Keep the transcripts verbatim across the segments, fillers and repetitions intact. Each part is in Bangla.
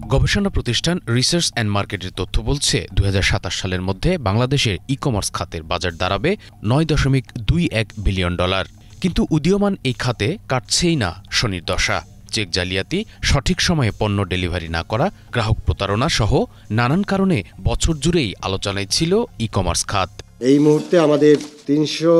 গবেষণা প্রতিষ্ঠান রিসার্চ অ্যান্ড মার্কেটের তথ্য বলছে দুই হাজার সাতাশ সালের মধ্যে বাংলাদেশের ই কমার্স খাতের বাজার দাঁড়াবে নয় দশমিক দুই এক বিলিয়ন ডলার। কিন্তু উদীয়মান এই খাতে কাটছেই না শনির দশা। চেক জালিয়াতি, সঠিক সময়ে পণ্য ডেলিভারি না করা, গ্রাহক প্রতারণা সহ নানান কারণে বছর জুড়েই আলোচনায় ছিল ই কমার্স খাত। এই মুহূর্তে আমাদের তিনশো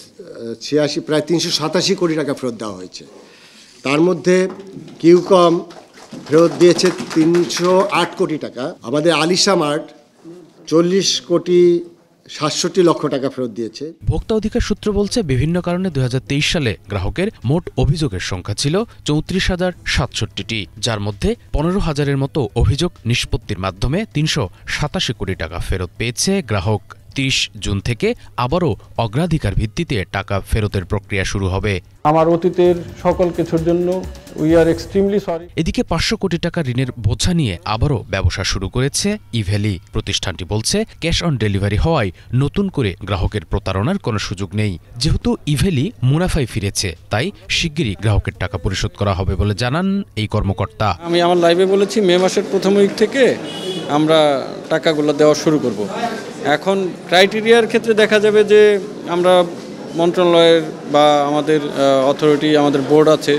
ছিয়াশি প্রায় তিনশো সাতাশি কোটি টাকা ফেরত দেওয়া হয়েছে। তার মধ্যে কিউকম ফেরত দিয়েছে তিনশো আট কোটি টাকা। আমাদের আলিশা মার্ট চল্লিশ কোটি সাতষট্টি লক্ষ টাকা ফেরত দিয়েছে। ভোক্তা অধিকার সূত্র বলছে, বিভিন্ন কারণে দুই হাজার তেইশ সালে গ্রাহকের মোট অভিযোগের সংখ্যা ছিল চৌত্রিশ হাজার সাতষট্টিটি, যার মধ্যে পনেরো হাজারের মতো অভিযোগ নিষ্পত্তির মাধ্যমে তিনশো সাতাশি কোটি টাকা ফেরত পেয়েছে গ্রাহক। তিরিশ জুন থেকে আবারও অগ্রাধিকার ভিত্তিতে টাকা ফেরতের প্রক্রিয়া শুরু হবে। আমার অতীতের সকল কিছুর জন্য উই আর এক্সট্রিমলি সরি। এদিকে পাঁচশো কোটি টাকা ঋণের বোঝা নিয়ে আবারও ব্যবসা শুরু করেছে ইভ্যালি। প্রতিষ্ঠানটি বলছে, ক্যাশ অন ডেলিভারি হওয়ায় নতুন করে গ্রাহকের প্রতারণার কোনো সুযোগ নেই। যেহেতু ইভ্যালি মুনাফায় ফিরেছে, তাই শিগগিরই গ্রাহকের টাকা পরিশোধ করা হবে বলে জানান এই কর্মকর্তা। আমি আমার লাইভে বলেছি, মে মাসের প্রথম উইক থেকে আমরা টাকাগুলো দেওয়া শুরু করব। এখন ক্রাইটেরিয়ার ক্ষেত্রে দেখা যাবে যে আমরা মন্ত্রণালয়ের বা আমাদের অথরিটি, আমাদের বোর্ড আছে,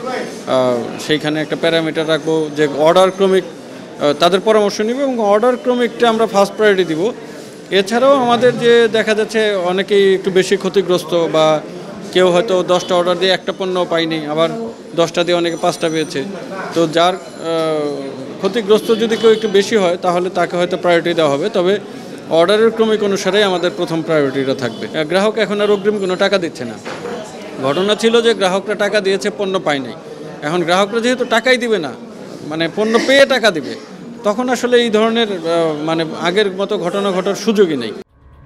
সেইখানে একটা প্যারামিটার রাখবো যে অর্ডার ক্রমিক তাদের পরামর্শ নিব এবং অর্ডার ক্রমিকটা আমরা ফার্স্ট প্রায়োরিটি দিব। এছাড়াও আমাদের যে দেখা যাচ্ছে অনেকেই একটু বেশি ক্ষতিগ্রস্ত, বা কেউ হয়তো দশটা অর্ডার দিয়ে একটা পণ্য পায়নি, আবার দশটা দিয়ে অনেকে পাঁচটা পেয়েছে। তো যার ক্ষতিগ্রস্ত যদি কেউ একটু বেশি হয় তাহলে তাকে হয়তো প্রায়োরিটি দেওয়া হবে। তবে অর্ডারের ক্রমিক অনুসারে আমাদের প্রথম প্রায়োরিটিটা থাকবে। গ্রাহক এখন আর অগ্রিম কোনো টাকা দিচ্ছে না। ঘটনা ছিল যে গ্রাহকরা টাকা দিয়েছে, পণ্য পায় নাই। এখন গ্রাহকরা যেহেতু টাকাই দিবে না, মানে পণ্য পেয়ে টাকা দিবে, তখন আসলে এই ধরনের মানে আগের মতো ঘটনা ঘটার সুযোগই নেই।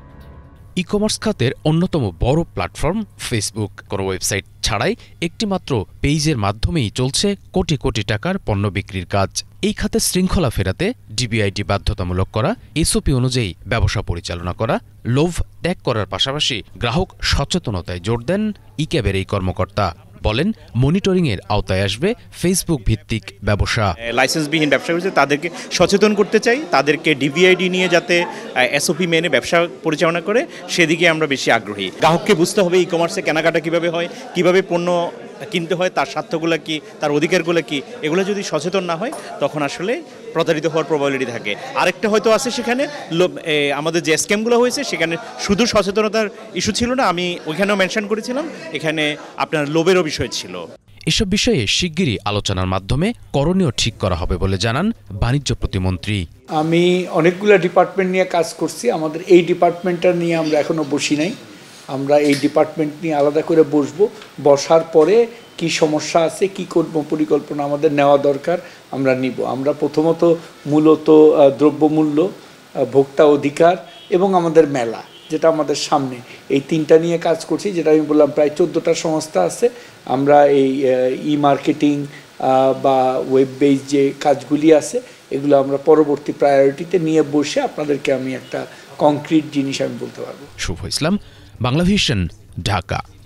ই কমার্স খাতের অন্যতম বড় প্ল্যাটফর্ম ফেসবুক। কোনো ওয়েবসাইট ছাড়াই একটি মাত্র পেজের মাধ্যমেই চলছে কোটি কোটি টাকার পণ্য বিক্রির কাজ। এই খাতে শৃঙ্খলা ফেরাতে ডিবিআইডি বাধ্যতামূলক করা, এসওপি অনুযায়ী ব্যবসা পরিচালনা করা, লোভ ত্যাগ করার পাশাপাশি গ্রাহক সচেতনতায় জোর দেন ই ক্যাবের এই কর্মকর্তা। বলেন, মনিটরিংয়ের আওতায় আসবে ফেসবুক ভিত্তিক ব্যবসা। লাইসেন্সবিহীন ব্যবসা করছে তাদেরকে সচেতন করতে চাই, তাদেরকে ডিভিআইডি নিয়ে যাতে এসওপি মেনে ব্যবসা পরিচালনা করে, সেদিকে আমরা বেশি আগ্রহী। গ্রাহককে বুঝতে হবে ই কমার্সে কেনাকাটা কীভাবে হয়, কীভাবে পণ্য কিনতে হয়, তার স্বার্থগুলো কী, তার অধিকারগুলো কী, এগুলো যদি সচেতন না হয় তখন আসলে প্রতারিত হওয়ার প্রবাবিলিটি থাকে। আরেকটা হয়তো আছে সেখানে আমাদের যে স্ক্যামগুলো হয়েছে সেখানে শুধু সচেতনতার ইস্যু ছিল না, আমি ওইখানেও মেনশন করেছিলাম, এখানে আপনার লোভেরও বিষয় ছিল। এসব বিষয়ে শিগগিরই আলোচনার মাধ্যমে করণীয় ঠিক করা হবে বলে জানান বাণিজ্য প্রতিমন্ত্রী। আমি অনেকগুলো ডিপার্টমেন্ট নিয়ে কাজ করছি, আমাদের এই ডিপার্টমেন্টটা নিয়ে আমরা এখনো বসি নাই। আমরা এই ডিপার্টমেন্ট নিয়ে আলাদা করে বসবো, বসার পরে কি সমস্যা আছে, কি কর্ম পরিকল্পনা আমাদের নেওয়া দরকার আমরা নিব। আমরা প্রথমত মূলত দ্রব্যমূল্য, ভোক্তা অধিকার এবং আমাদের মেলা, যেটা আমাদের সামনে, এই তিনটা নিয়ে কাজ করছি। যেটা আমি বললাম, প্রায় চোদ্দোটা সংস্থা আছে। আমরা এই ই মার্কেটিং বা ওয়েব বেস যে কাজগুলি আছে, এগুলো আমরা পরবর্তী প্রায়োরিটিতে নিয়ে বসে আপনাদেরকে আমি একটা কংক্রিট জিনিস আমি বলতে পারবো। শুভ ইসলাম, বাংলাভিশন, ঢাকা।